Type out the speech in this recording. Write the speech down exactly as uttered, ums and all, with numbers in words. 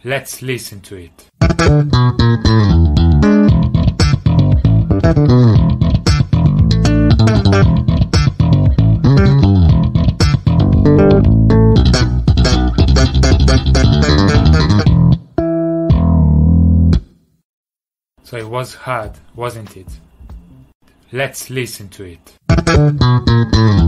Let's listen to it. So it was hard, wasn't it? Let's listen to it.